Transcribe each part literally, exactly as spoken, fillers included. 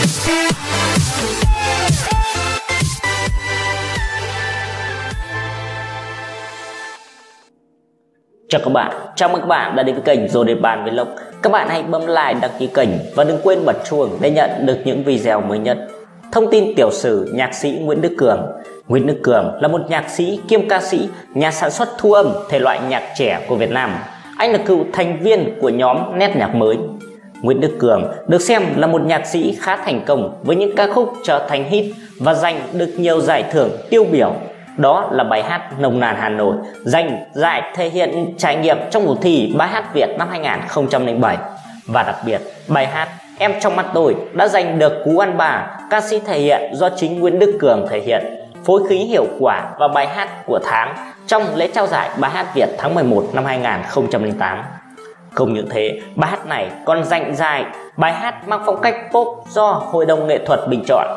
Chào các bạn, chào mừng các bạn đã đến với kênh Rồi Để Bàn Vlog. Các bạn hãy bấm like, đăng ký kênh và đừng quên bật chuông để nhận được những video mới nhất. Thông tin tiểu sử nhạc sĩ Nguyễn Đức Cường. Nguyễn Đức Cường là một nhạc sĩ kiêm ca sĩ, nhà sản xuất thu âm thể loại nhạc trẻ của Việt Nam. Anh là cựu thành viên của nhóm Nét Nhạc Mới. Nguyễn Đức Cường được xem là một nhạc sĩ khá thành công với những ca khúc trở thành hit và giành được nhiều giải thưởng tiêu biểu. Đó là bài hát Nồng Nàn Hà Nội, giành giải thể hiện trải nghiệm trong cuộc thi Bài hát Việt năm hai nghìn không trăm lẻ bảy. Và đặc biệt, bài hát Em Trong Mắt Tôi đã giành được cú ăn bà ca sĩ thể hiện do chính Nguyễn Đức Cường thể hiện, phối khí hiệu quả và bài hát của tháng trong lễ trao giải Bài hát Việt tháng mười một năm hai nghìn không trăm lẻ tám. Không những thế, bài hát này còn giành giải bài hát mang phong cách pop do Hội đồng nghệ thuật bình chọn.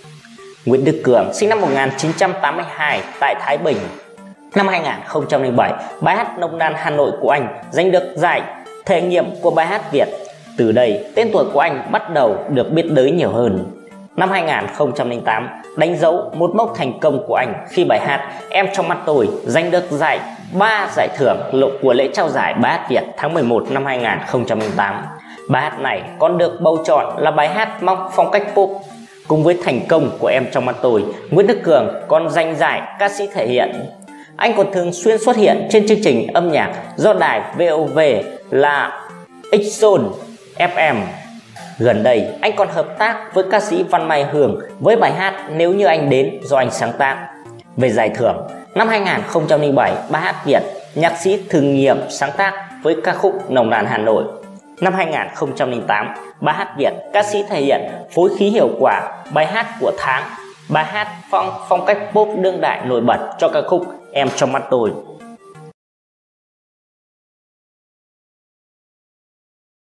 Nguyễn Đức Cường sinh năm một nghìn chín trăm tám mươi hai tại Thái Bình. Năm hai nghìn không trăm lẻ bảy, bài hát Nồng Nàn Hà Nội của anh giành được giải thể nghiệm của Bài hát Việt. Từ đây, tên tuổi của anh bắt đầu được biết tới nhiều hơn. Năm hai nghìn không trăm lẻ tám đánh dấu một mốc thành công của anh khi bài hát Em Trong Mắt Tôi giành được giải ba giải thưởng của lễ trao giải Bài hát Việt tháng mười một năm hai nghìn không trăm lẻ tám. Bài hát này còn được bầu chọn là bài hát mang phong cách pop. Cùng với thành công của Em Trong Mắt Tôi, Nguyễn Đức Cường còn giành giải ca sĩ thể hiện. Anh còn thường xuyên xuất hiện trên chương trình âm nhạc do đài vê o vê là X-Zone ép em. Gần đây, anh còn hợp tác với ca sĩ Văn Mai Hương với bài hát Nếu Như Anh Đến do anh sáng tác. Về giải thưởng, năm hai nghìn không trăm lẻ bảy, Bài hát Việt, nhạc sĩ thử nghiệm sáng tác với ca khúc Nồng Nàn Hà Nội. Năm hai nghìn không trăm lẻ tám, Bài hát Việt, ca sĩ thể hiện phối khí hiệu quả bài hát của tháng, bài hát phong phong cách pop đương đại nổi bật cho ca khúc Em Trong Mắt Tôi.